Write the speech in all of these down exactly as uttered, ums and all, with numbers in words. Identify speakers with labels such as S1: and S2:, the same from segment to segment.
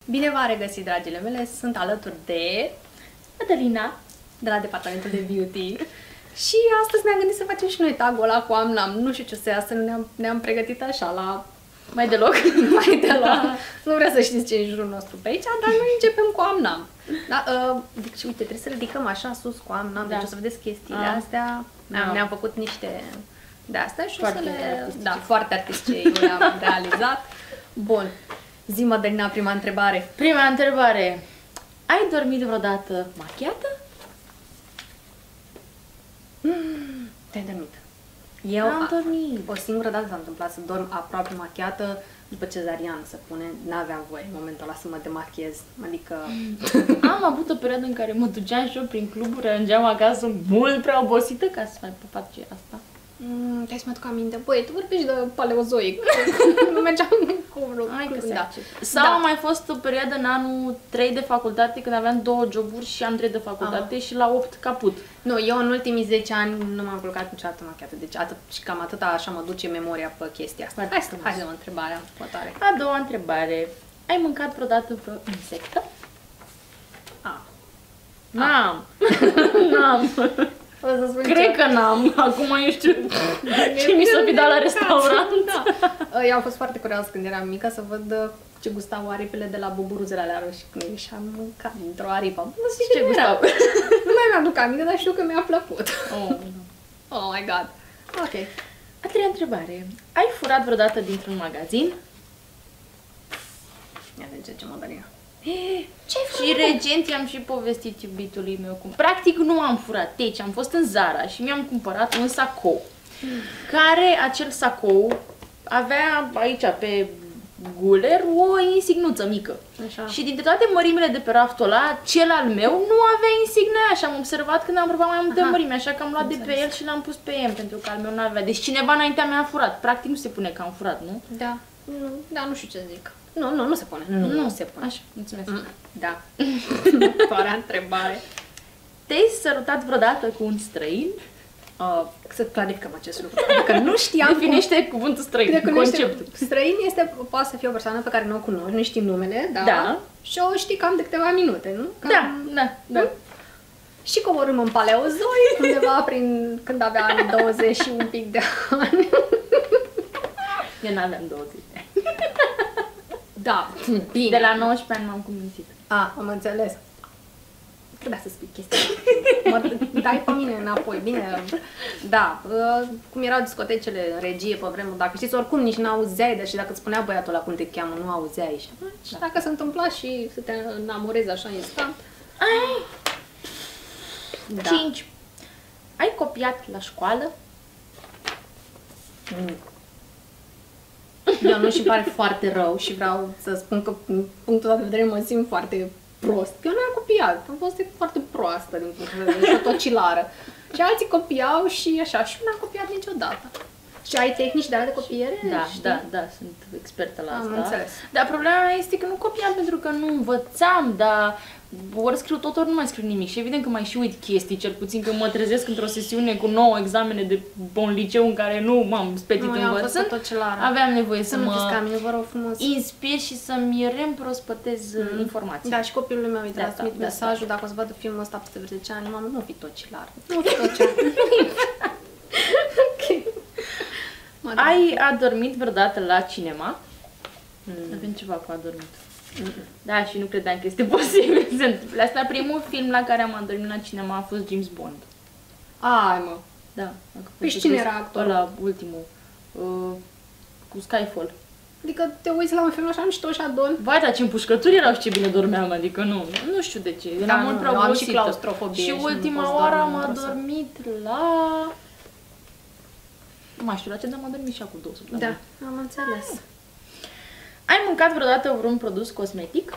S1: Bine v-am regăsit, dragile mele! Sunt alături de Adelina, de la departamentul de beauty. Și astăzi ne-am gândit să facem și noi tagul ăla cu am-nam. Nu știu ce o să iasă, ne-am ne pregătit așa la...
S2: Mai deloc.
S1: Mai deloc. Nu vreau să știți ce e în jurul nostru pe aici, dar noi începem cu am-nam. Da, uh, deci, uite, trebuie să ridicăm așa sus cu am-nam, da. Deci o să vedeți chestiile ah. astea. Ne-am ne făcut niște de astea și foarte o să le... Artistice. Da, foarte artistice, eu le-am realizat. Bun. Zi-mă, Adelina, prima întrebare.
S2: Prima întrebare. Ai dormit vreodată machiată?
S1: Mm, te-ai dormit. Eu
S2: am dormit.
S1: O singură dată s-a întâmplat să dorm aproape machiată după cezarian, să pune. N-aveam voie în momentul ăla să mă demachez. Adică...
S2: Am avut o perioadă în care mă duceam și eu prin cluburi, ajungeam acasă mult prea obosită ca să mai pot face asta.
S1: Mm, trebuie să mă aduc aminte. Băi, tu vorbești de paleozoic. Nu mergeam cu vreo...
S2: Hai că
S1: da.
S2: Sau da. Mai fost o perioadă în anul trei de facultate, când aveam două joburi și am trei de facultate ah. și la opt caput.
S1: Nu, eu în ultimii zece ani nu m-am culcat niciodată machiată. Deci atât, și cam atâta așa mă duce memoria pe chestia asta. Hai să hai să o întrebarea următoare.
S2: A doua întrebare. Ai mâncat vreodată vreo insectă?
S1: Ah.
S2: N-am. N-am. Cred că n-am. Acum eu știu ce mi s-a fi dat la restaurant.
S1: Da. Eu am fost foarte curioasă când eram mică să văd ce gustau aripile de la buburuzele alea roșii când ieșeam mâncat dintr-o aripă. Nu știu ce gustau. Nu mai mi-aduc aminte, dar știu că mi-a plăcut.
S2: Oh,
S1: oh my god. Ok.
S2: A treia întrebare. Ai furat vreodată dintr-un magazin?
S1: Ia de ce mă dăria.
S2: Ce și recent i-am și povestit iubitului meu cum. Practic nu am furat, deci am fost în Zara și mi-am cumpărat un sacou. Mm. Care acel sacou avea aici pe guler o insignuță mică. Așa. Și dintre toate mărimile de pe raftul ăla, cel al meu nu avea insigna aia și am observat când am probat mai multe Aha. mărimi, așa că am luat Înțeles. de pe el și l-am pus pe M, pentru că al meu nu avea. Deci cineva înaintea mea a furat. Practic nu se pune că am furat, nu?
S1: Da. Nu, da, nu știu ce zic. Nu, nu, nu se pune. Nu, nu, nu se pune.
S2: Așa, mulțumesc. Mm,
S1: da. Parea întrebare.
S2: Te-ai sărutat vreodată cu un străin?
S1: Uh, să clarificăm acest lucru. Adică nu știam
S2: Definește cum... cuvântul străin, conceptul.
S1: Străin este, poate să fie o persoană pe care nu o cunoști, nu știi numele, da?
S2: Da.
S1: Și o știi cam de câteva minute, nu? Cam...
S2: Da, da, da.
S1: Nu? Și coborâm în paleozoi, undeva prin când aveam douăzeci și un pic de ani.
S2: Eu n-aveam douăzeci de ani.
S1: Da, bine.
S2: De la nouăsprezece ani m-am convințit.
S1: Ah, am înțeles. Trebuia să spui chestia. Mă dai pe mine înapoi, bine. Da, cum erau discotecele în regie pe vremuri, dacă știți, oricum nici n-auzeai, dar și dacă îți spunea băiatul ăla cum te cheamă, nu auzeai. Și da. Dacă se întâmpla și să te înamorezi așa instant.
S2: Ai! Da. cinci. Ai copiat la școală?
S1: Mm. Eu nu și pare foarte rău și vreau să spun că din punctul ăsta de vedere mă simt foarte prost. Eu nu am copiat, am fost foarte proastă din punctul de vedere și o tocilară. Și alții copiau și așa, și nu am copiat niciodată. Și ai tehnici de alea de copiere?
S2: Da,
S1: știi?
S2: da, da, sunt expertă la
S1: am
S2: asta.
S1: Înțeles.
S2: Dar problema mea este că nu copiam pentru că nu învățam, dar ori scriu tot, ori nu mai scriu nimic. Și evident că mai și uit chestii, cel puțin că mă trezesc într-o sesiune cu nouă examene de un liceu în care nu m-am spetit învățând. Aveam nevoie să, să mă
S1: camine, vă rog frumos.
S2: inspir și să-mi reîmprospătez mm. informații.
S1: Da, și copilul meu îi transmit da, da, mesajul, da, dacă o să vadă filmul ăsta peste zece ani, mamă, nu fi tocilar. Nu fi tocilar. Ok.
S2: Ai adormit vreodată la cinema? Mm. Avem ceva cu adormit. Mm -mm. Da, și nu credeam că este posibil să întâmple asta. Primul film la care am adormit la cinema a fost James Bond.
S1: Ai, mă.
S2: Da.
S1: Păi și cine era actorul?
S2: Ăla, ultimul. Uh, cu Skyfall.
S1: Adică te uiți la un film așa mișto și adormi?
S2: Vai, dar ce împușcături erau și ce bine dormeam, adică nu, nu știu de ce. Eram mult prea obosită.
S1: Și claustrofobie.
S2: Și, și ultima oară am adormit la... Nu mai știu la ce, dar am adormit și acum două săptămâni.
S1: Da, am înțeles. Ah.
S2: Ai mâncat vreodată vreun produs cosmetic?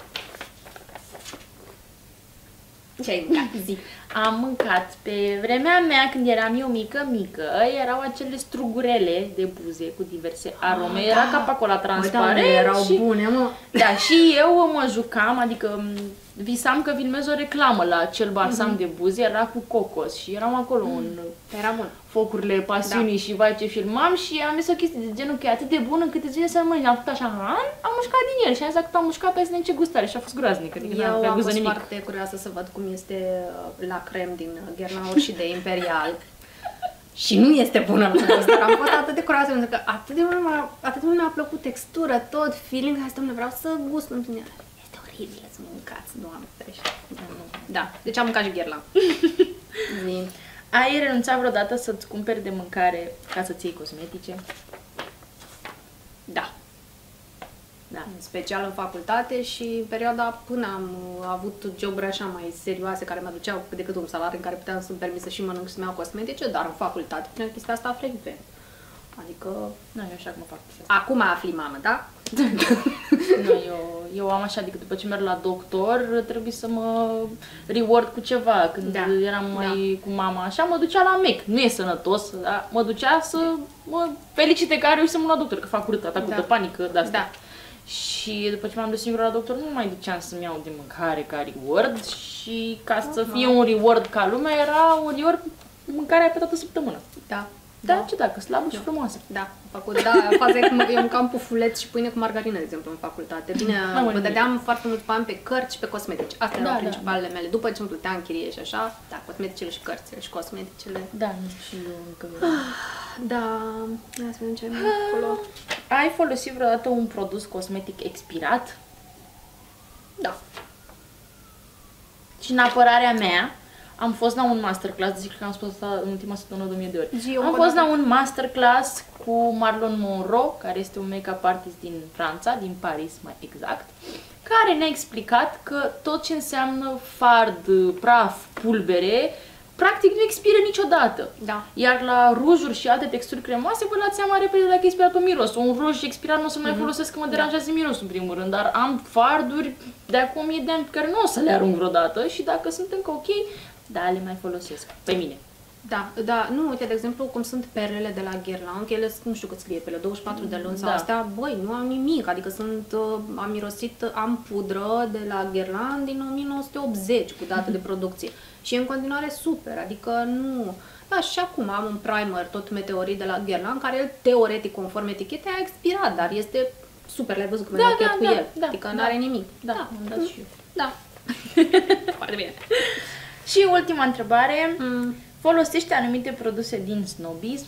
S1: Ce ai mâncat? Zi.
S2: Am mâncat. Pe vremea mea, când eram eu mică, mică, erau acele strugurele de buze cu diverse arome. Ah, era da. Ca pe acolo transparent.
S1: Mă, da, erau
S2: și...
S1: bune, mă.
S2: Da, și eu mă jucam, adică visam că filmez o reclamă la acel balsam mm-hmm. de buze, era cu cocos și eram acolo mm. în
S1: era bun.
S2: focurile pasiunii da. Și vai ce filmam și am zis o chestie de genul că e atât de bun încât îți vine să mănânci. Am făcut așa, am mușcat din el și am zis că am mușcat pe să ce gustare și a fost groaznic. Adică
S1: eu
S2: am
S1: fost
S2: nimic.
S1: foarte curioasă să văd cum este la crem din Guerlain Orchidee Imperial. Și nu este bună la gust, dar am fost atât de curioasă pentru că atât de mult m-a, atât de mult mi-a plăcut textură, tot feeling, hai să vreau să gust în tine. Este oribil să mâncați, Doamne ferește. Da, deci am mâncat și Guerlain.
S2: Ai renunțat vreodată să-ți cumperi de mâncare ca să-ți iei cosmetice?
S1: Da. Da. În special în facultate și în perioada până am avut joburi așa mai serioase care mă aduceau cât de cât un salariu în care puteam să-mi permit să și mănânc și să-mi iau cosmetice, dar în facultate prin chestia asta frecvent. Adică...
S2: Nu, eu așa cum fac.
S1: Acum afli, mamă, da?
S2: Nu, eu, eu am așa, adică după ce merg la doctor, trebuie să mă reward cu ceva. Când da. Eram mai da. Cu mama așa, mă ducea la Mac. Nu e sănătos, dar mă ducea să mă felicite că are și să mă la doctor, că fac urât, atacul da. De panică, de asta. Da. Și după ce m-am dus singură la doctor, nu mai duceam să-mi iau de mâncare ca reward și ca uh-huh. să fie un reward ca lumea, era un reward mâncarea pe toată săptămâna.
S1: Da.
S2: Da, da, ce dacă, slabă da. Și frumoasă.
S1: Da, am făcut, da, faza e că eu mâncam pufuleți și pâine cu margarină, de exemplu, în facultate. Bine, mă dădeam foarte mult bani pe cărți și pe cosmetici. Astea da, erau da, principalele da. Mele. După ce îmi plăteam chirie și așa, da, cosmeticele și cărțile și cosmeticele.
S2: Da, nu și eu încă.
S1: Da, hai să vedem ce mai acolo.
S2: Ai folosit vreodată un produs cosmetic expirat?
S1: Da.
S2: Și în apărarea mea, am fost la un masterclass, zic că am spus asta în ultima săptămână de o mie de ori. Zi, am fost la un masterclass cu Marlon Monroe, care este un make-up artist din Franța, din Paris mai exact, care ne-a explicat că tot ce înseamnă fard, praf, pulbere, practic nu expiră niciodată.
S1: Da.
S2: Iar la rujuri și alte texturi cremoase, vă dați seama repede dacă expirat pe miros. Un ruj expirat nu o să mai mm-hmm. folosesc, că mă deranjează da. Mirosul în primul rând, dar am farduri de acum o mie de ani pe care nu o să le arunc vreodată și dacă sunt încă ok, da, le mai folosesc. Pe mine.
S1: Da, da, nu, uite, de exemplu, cum sunt perlele de la Guerlain, că ele, nu știu cât scrie pe ele, douăzeci și patru de luni sau da. Astea, băi, nu am nimic, adică sunt, uh, am mirosit, am pudră de la Guerlain din o mie nouă sute optzeci cu dată de producție și e în continuare super, adică nu... Da, și acum am un primer, tot meteorit de la Guerlain, care teoretic, conform etichetei, a expirat, dar este super, l-ai văzut cum
S2: da,
S1: e
S2: da,
S1: cu
S2: da,
S1: el,
S2: da,
S1: adică
S2: da,
S1: nu are nimic.
S2: Da, da, am dat și eu.
S1: Da. Foarte bine.
S2: Și ultima întrebare, mm. folosește anumite produse din snobism?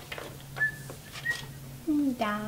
S1: Da.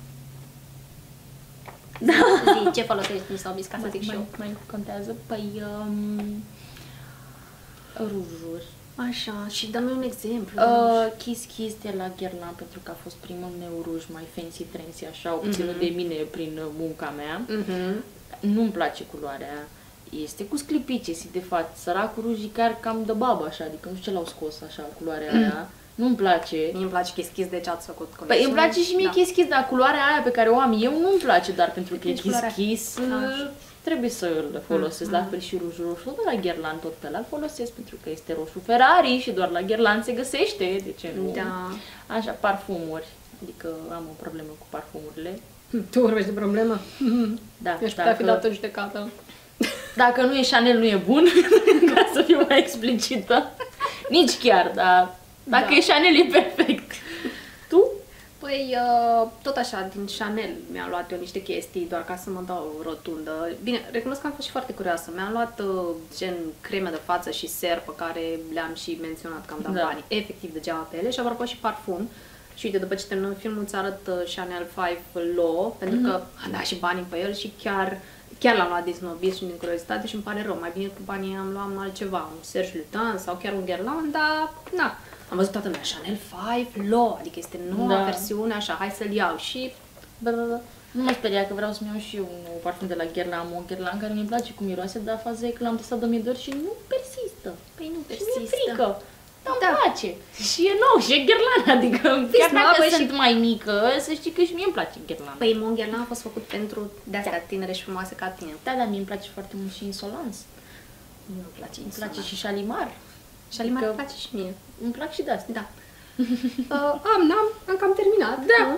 S1: Da. Zi, ce folosești din snobism, ca să zic și eu?
S2: Mai contează? Păi, um, rujuri.
S1: Așa, și dă-mi un exemplu.
S2: Uh, Kiss Kiss de la Guerlain, pentru că a fost primul meu ruj mai fancy, trendy, așa, obținut mm-hmm. de mine prin munca mea. Mm-hmm. Nu-mi place culoarea. Este cu sclipice, de fapt, săracul rujii chiar cam de babă, așa, adică nu știu ce l-au scos așa, culoarea mm. aia. Nu-mi place.
S1: Mie îmi place Kiss Kiss, deci ați făcut conexiune.
S2: Păi îmi place și mie da. Kiss Kiss, dar culoarea aia pe care o am eu nu-mi place, dar pentru că e Kiss Kiss trebuie să îl folosesc, mm. la fel și rujul roșu de la Guerlain, tot pe ăla folosesc, pentru că este roșu Ferrari și doar la Guerlain se găsește, de ce nu?
S1: Da.
S2: Așa, parfumuri, adică am o problemă cu parfumurile.
S1: Tu vorbești de problemă?
S2: Da.
S1: Eu aș putea fi dat în judecată.
S2: Dacă nu e Chanel, nu e bun, ca să fiu mai explicită. Nici chiar, dar dacă da. E Chanel, e perfect. Tu?
S1: Păi, tot așa, din Chanel mi-am luat eu niște chestii, doar ca să mă dau rotundă. Bine, recunosc că am fost și foarte curioasă. Mi-am luat gen creme de față și ser pe care le-am și menționat că am dat da. Bani efectiv degeaba pe ele și apropo și parfum. Și uite, după ce terminăm filmul, îți arăt Chanel cinci Low, pentru mm-hmm. că am dat și banii pe el și chiar... Chiar l-am luat din snobism și din curiozitate și îmi pare rău. Mai bine cu banii am luat altceva, un Serge Lutens sau chiar un Guerlain, dar na. Am văzut toată lumea, Chanel cinci Low, adică este noua da. Versiune, așa, hai să-l iau și...
S2: Da, da, da. Nu mă speria că vreau să-mi iau și eu un parfum de la Guerlain, am un Guerlain care mi-e place cu miroase, dar faza e că l-am testat de mie de ori și nu persistă.
S1: Păi nu persistă.
S2: Mi-e frică. Dar da. Îmi place. Și e nou, și e Guerlain, adică chiar dacă sunt și... mai mică, să știi că și mie îmi place Guerlain.
S1: Păi Mon Guerlain a fost făcut pentru de-astea da. Tinere și frumoase ca tine.
S2: Da, dar mie îmi place foarte mult și Insolence.
S1: Nu îmi place
S2: Îmi place și Shalimar.
S1: Shalimar îmi place și mie.
S2: Îmi plac și de-astea.
S1: Da. uh, am, n-am, am cam terminat.
S2: Da.
S1: Fetele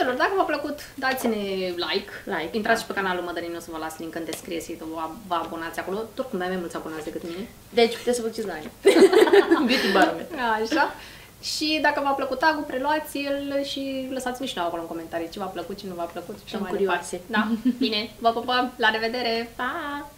S1: Fetelor, dacă v-a plăcut, dați-ne like.
S2: Like,
S1: Intrați
S2: da.
S1: și pe canalul Mădălin, o să vă las link în descriere, vă, vă abonați acolo. Oricum mai mulți abonați decât mine.
S2: Deci puteți să vă duceți la mine. Beauty barometer.
S1: Așa. Și dacă v-a plăcut tagul, preluați-l și lăsați-mi și nouă acolo în comentarii ce v-a plăcut, ce nu v-a plăcut.
S2: Sunt curioase.
S1: Da, bine, vă pupăm, la revedere!
S2: Pa!